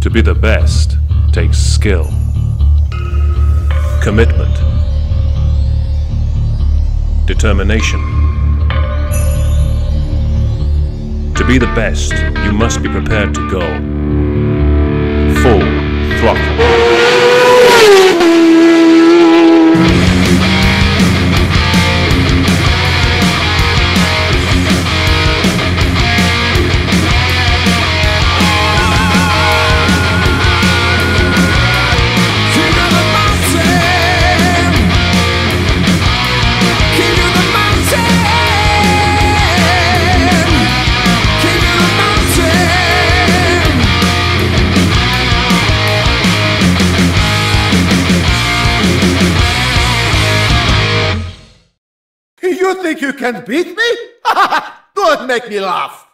To be the best takes skill, commitment, determination. To be the best, you must be prepared to go full throttle. You think you can beat me? Don't make me laugh!